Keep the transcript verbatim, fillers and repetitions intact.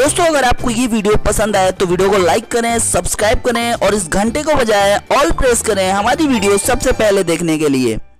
दोस्तों अगर आपको ये वीडियो पसंद आए तो वीडियो को लाइक करें, सब्सक्राइब करें और इस घंटे को बजाय ऑल प्रेस करें हमारी वीडियो सबसे पहले देखने के लिए।